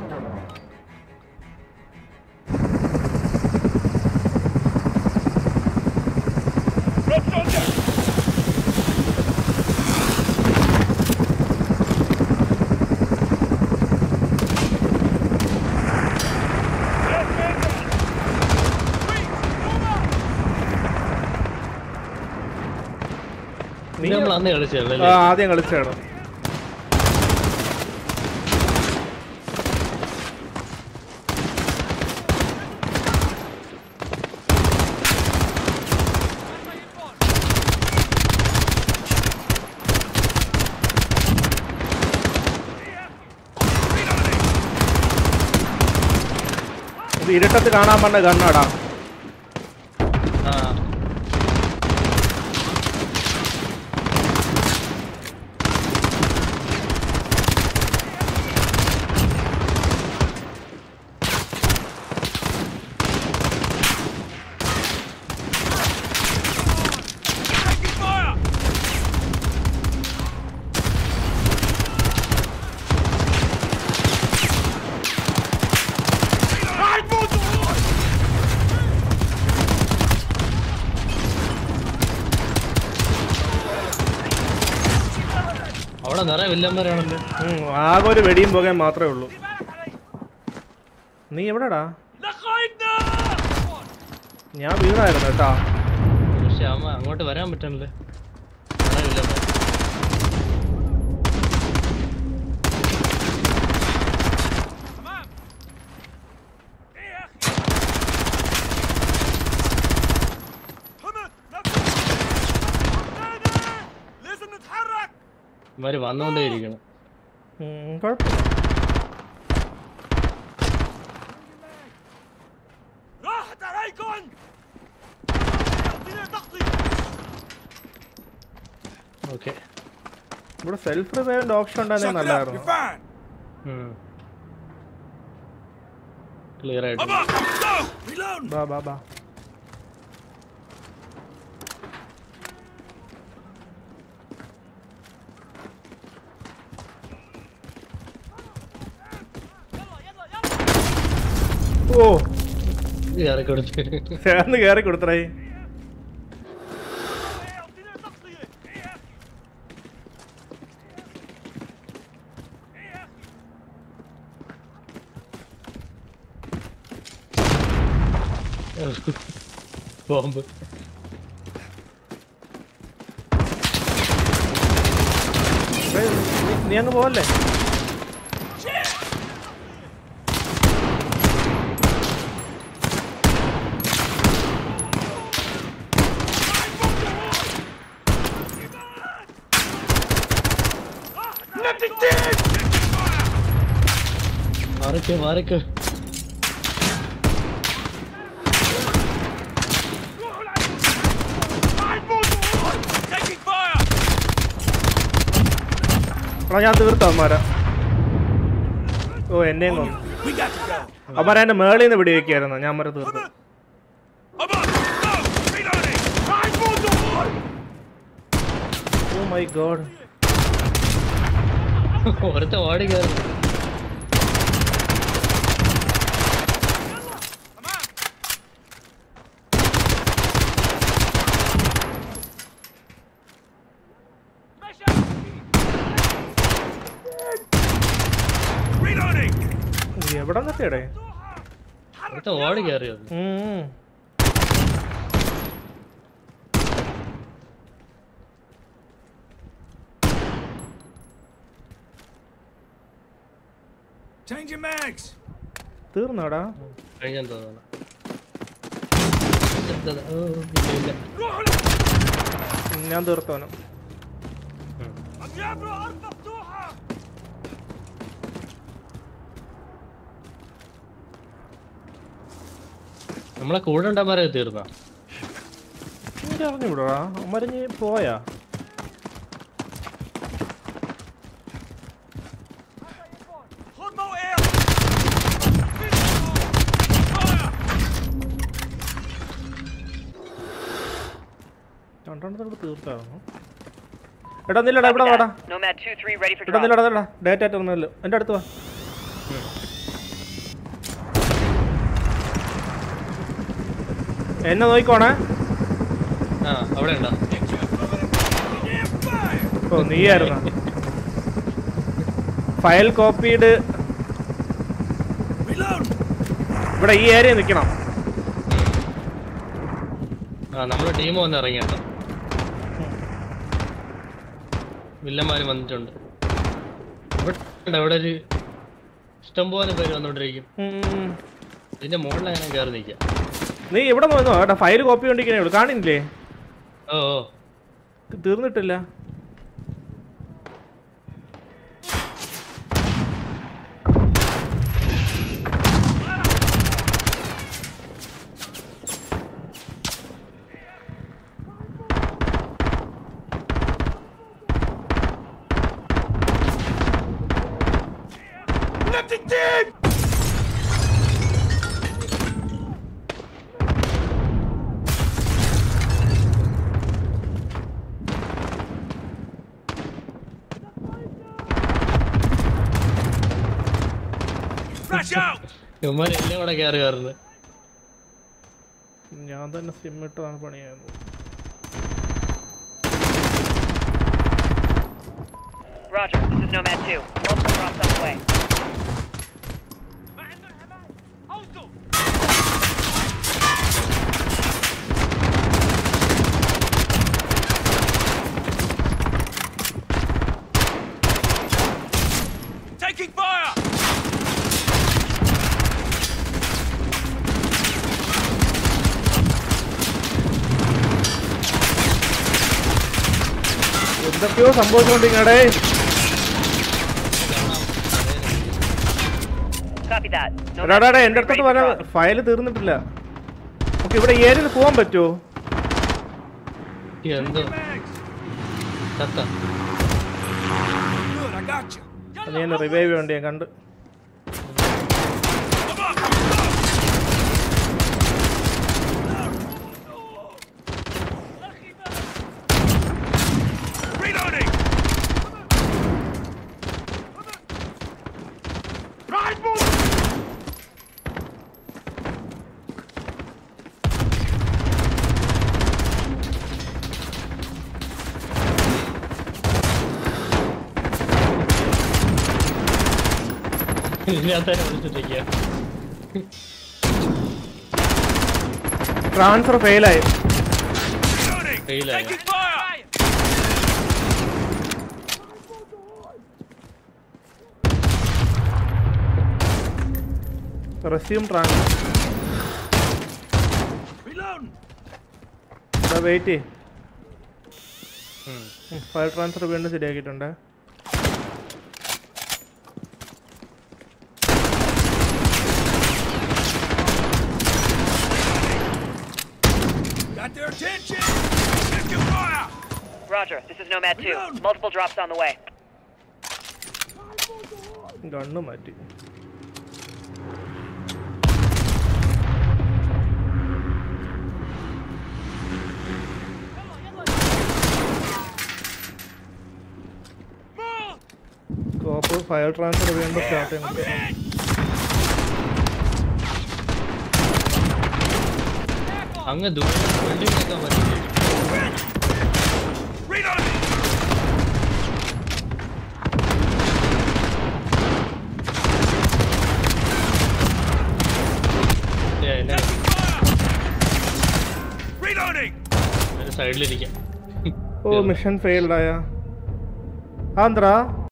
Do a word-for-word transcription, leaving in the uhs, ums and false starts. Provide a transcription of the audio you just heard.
ആദ്യം കളിച്ചാണ്. ഇരുട്ടത്ത് കാണാൻ പറഞ്ഞ ഗണ്ണാടാ. ആകെ ഒരു വെടിയും പോകാൻ മാത്രമേ ഉള്ളൂ. നീ എവിടെടാ? ഞാൻ വീണായിരുന്നു കേട്ടാ. പക്ഷെ അങ്ങോട്ട് വരാൻ പറ്റണല്ലേ. ഇവര് വന്നുകൊണ്ടേയിരിക്കണം. ഓക്കെ, ഇവിടെ സെൽഫ് റിവൈവിന്റെ ഓപ്ഷൻ ഉണ്ടായിരുന്നെങ്കിൽ നല്ലതായിരുന്നു. ക്ലിയർ ആയിട്ട് ബാ ബാ ബാ. ഓ കേറി കൊടുത്ത് ചേർന്ന് കേറി കൊടുത്തേ. ബോംബ് നീ അങ്ങ് പോവല്ലേ? മാറിക്ക് മാറിക്ക്. ഞാൻ തീർത്ത അമ്മാരാ. ഓ എന്നെയും കൊന്നു. അമ്മാരെ എന്റെ മേളിൽ നിന്ന് പിടി വെക്കായിരുന്നു. ഞാൻ മര തീർത്തു. Oh my God. ഒരുത്ത ഓടി കയറി. എവിടെ നിന്നൊക്കെയാടേ ഓടി കയറിയത്? തീർന്നോടാ? കഴിഞ്ഞാൽ തോന്നുന്നു. ഞാൻ തീർത്തോനും. നമ്മളെ കൂടെ ഉണ്ടാമാരെ തീർന്ന അറിഞ്ഞുവിടാ. മരിഞ്ഞ് പോയാ? രണ്ടെണ്ണത്തോട് തീർത്തായിരുന്നു. എടാ നില്ലടാ, ഇവിടെ വാടാ. എടാ നില്ലടാ, ഡേറ്റ ടെർമിനൽ എൻ്റെ അടുത്ത് വാ. എന്നെ നോക്കിക്കോണേ. ആ അവിടെ ഉണ്ടോ? ഓ നീയായിരുന്ന. File copied. ഇവിടെ ഈ ഏരിയ നിക്കണം. ആ നമ്മളെ ടീം വന്ന് ഇറങ്ങിട്ടോ. വില്ലന്മാര് വന്നിട്ടുണ്ട്. ഇവിടെ ഇവിടെ ഒരു ഇഷ്ടം പോലെ പേര് വന്നോണ്ടിരിക്കും. ഇതിന്റെ മുകളിൽ അങ്ങനെ കയറി നിൽക്കാം. നീ ഇവിടെ നോന്നോ ഏട്ടാ? ഫയൽ കോപ്പി കൊണ്ടിരിക്കണേ ഉള്ളൂ, കാണില്ലേ? ഓ ഓ തീർന്നിട്ടില്ല. ഇവന്മാരെല്ലാം കൂടെ കയറി കയറുന്നത്. ഞാൻ തന്നെ സിം ഇട്ടാണ് പണിയായിരുന്നു. Roger, this is Nomad two. Multiple drops on the way. Taking fire! എന്തൊക്കെയോ സംഭവിച്ചുകൊണ്ടിരിക്കണേ. Copy that. എടാടാ എന്റെ അടുത്തോട്ട് വരാൻ ഫയല് തീർന്നിട്ടില്ല. നമുക്ക് ഇവിടെ ഏരിയയിൽ പോവാൻ പറ്റുമോ? എന്തോ നീ എന്നെ റിവൈവ് ചെയ്യണ്ട, ഞാൻ കണ്ട്. ട്രാൻസ്ഫർ ഫെയിലായി. Resume transfer. Wait. File transfer വീണ്ടും ശരിയാക്കിയിട്ടുണ്ട്. Their attention! Taking fire! Roger, this is Nomad two. Multiple drops on the way. Gun മാറ്റി. കോപ്പ് ഫയൽ ട്രാൻസ്ഫർ വീണ്ടും സ്റ്റാർട്ട് ചെയ്യുന്നുണ്ട്. അങ്ങ് ദൂരം വെള്ളിൽ നിൽക്കാൻ പറ്റില്ല. സൈഡിലിരിക്കാം. ഓ മിഷൻ ഫെയിൽഡ് ആയ ആന്ധ്ര.